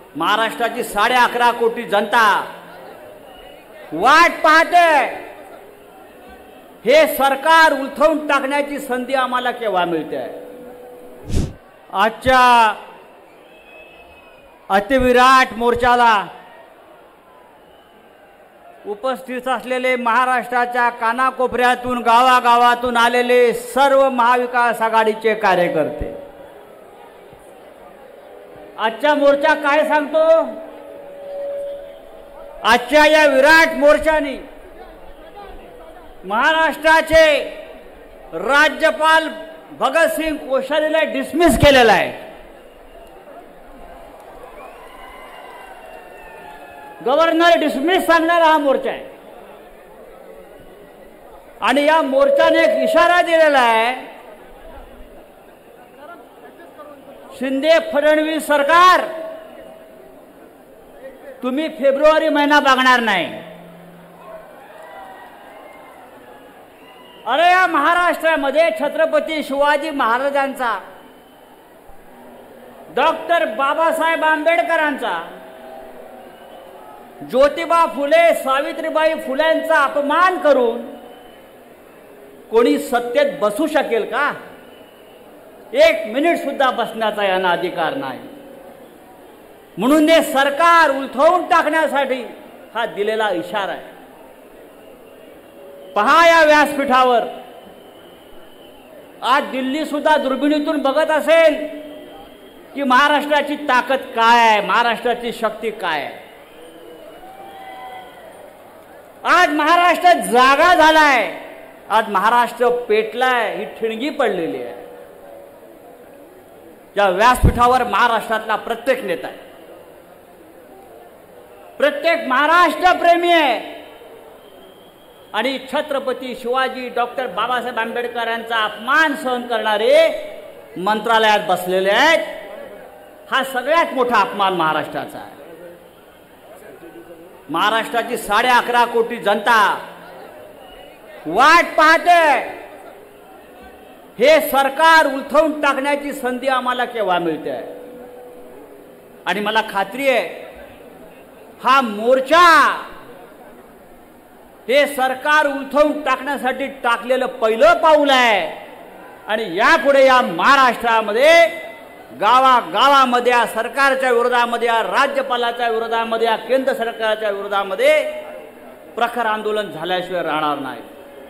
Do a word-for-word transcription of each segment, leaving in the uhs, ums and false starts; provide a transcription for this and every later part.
महाराष्ट्राची साडे अकरा कोटी जनता वाट पाहते, हे सरकार उलथवून टाकण्याची संधी आम्हाला केव्हा मिळते। आजच्या अतिविराट मोर्चाला उपस्थित असलेले महाराष्ट्राच्या कानाकोपऱ्यातून गावागावातून आलेले सर्व महाविकास आघाडीचे कार्यकर्ते, आजचा मोर्चा काय सांगतो? आजच्या या विराट मोर्चाने महाराष्ट्राचे राज्यपाल भगतसिंग कोश्यारीला डिसमिस केलेला आहे। गव्हर्नर डिसमिस सांगणारा हा मोर्चा आहे आणि या मोर्चाने एक इशारा दिलेला आहे, शिंदे फडणवीस सरकार तुम्ही फेब्रुवारी महिना बघणार नाही। अरे या महाराष्ट्रामध्ये छत्रपती शिवाजी महाराजांचा, डॉक्टर बाबासाहेब आंबेडकरांचा, ज्योतिबा फुले सावित्रीबाई फुलेंचा अपमान करून कोणी सत्तेत बसू शकेल का? एक मिनिट सुद्धा बसण्याचा यांना अधिकार नाही। म्हणून हे सरकार उलथवून टाकण्यासाठी हा दिलेला इशारा आहे। पहा या व्यासपीठावर आज दिल्ली सुद्धा दुर्बिणीतून बघत असेल की महाराष्ट्राची ताकद काय आहे, महाराष्ट्राची शक्ती काय आहे। आज महाराष्ट्र जागा झालाय, आज महाराष्ट्र पेटलाय, ही ठिणगी पडलेली आहे। या व्यासपीठावर महाराष्ट्रातला प्रत्येक नेता आहे, प्रत्येक महाराष्ट्र प्रेमी आहे आणि छत्रपती शिवाजी डॉक्टर बाबासाहेब आंबेडकर यांचा अपमान सहन करणारे मंत्रालयात बसलेले आहेत। हा सगळ्यात मोठा अपमान महाराष्ट्राचा आहे। महाराष्ट्राची साडे अकरा कोटी जनता वाट पाहते, हे सरकार उलथवून टाकण्याची संधी आम्हाला केव्हा मिळते। आणि मला खात्री आहे हा मोर्चा हे सरकार उलथवून टाकण्यासाठी टाकलेलं पहिलं पाऊल आहे आणि यापुढे या महाराष्ट्रामध्ये गावागावामध्ये या सरकारच्या विरोधामध्ये, या राज्यपालाच्या विरोधामध्ये, या केंद्र सरकारच्या विरोधामध्ये प्रखर आंदोलन झाल्याशिवाय राहणार नाही।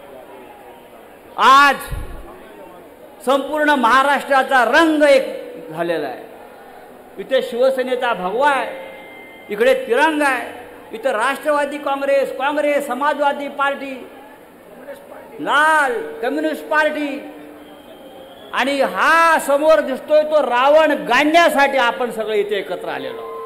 आज संपूर्ण महाराष्ट्राचा रंग एक झालेला आहे। इथे शिवसेनेचा भगवा आहे, इकडे तिरंगा आहे, इथे राष्ट्रवादी काँग्रेस, काँग्रेस, समाजवादी पार्टी, लाल, कम्युनिस्ट पार्टी आणि हा समोर दिसतोय तो रावण गाडण्यासाठी आपण सगळे इथे एकत्र आलेलो आहोत।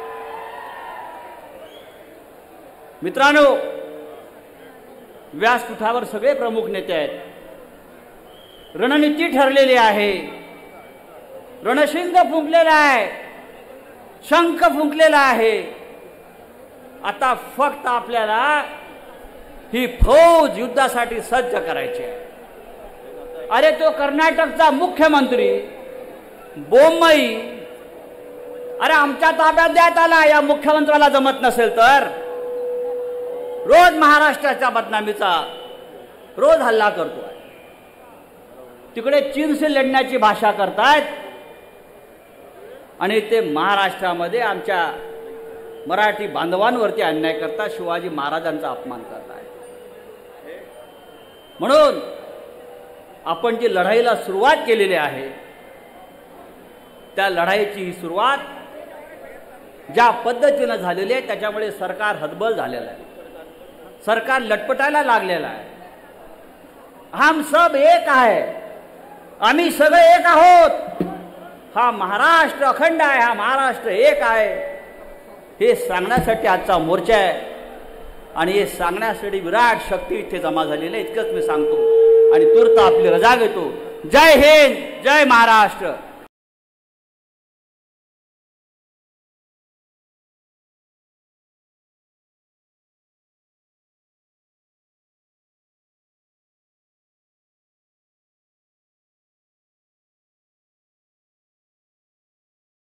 मित्रांनो, व्यासपीठावर सगळे प्रमुख नेते आहेत, रणनीती ठरलेली आहे, रणशिंग फुंकलेला आहे, शंख फुंकलेला आहे। आता फक्त आपल्याला ही फौज युद्धासाठी सज्ज करायची आहे। अरे तो कर्नाटकचा मुख्यमंत्री बोम्मई, अरे आमच्या ताब्यात द्यायला आला, या मुख्यमंत्र्याला जमत नसेल तर रोज महाराष्ट्राच्या बदनामीचा रोज हल्ला करतोय। तिकडे चीनशी लढण्याची भाषा करतायत आणि ते महाराष्ट्रामध्ये आमच्या मराठी बांधवांवरती अन्याय करता, शिवाजी महाराजांचा अपमान करतायत। म्हणून आपण जी लढाईला सुरुवात केलेली आहे त्या लढाईची ही सुरुवात ज्या पद्धतीनं झालेली आहे त्याच्यामुळे सरकार हतबल झालेलं आहे, सरकार लटपटायला लागलेलं आहे। हम सब एक आहे, आम्ही सगळे एक आहोत, हा महाराष्ट्र अखंड आहे, हा महाराष्ट्र एक आहे, हे सांगण्यासाठी आजचा मोर्चा आहे आणि हे सांगण्यासाठी विराट शक्ती इथे जमा झालेली आहे। इतकंच मी सांगतो आणि तूर्त आपली रजा घेतो। जय हिंद, जय महाराष्ट्र।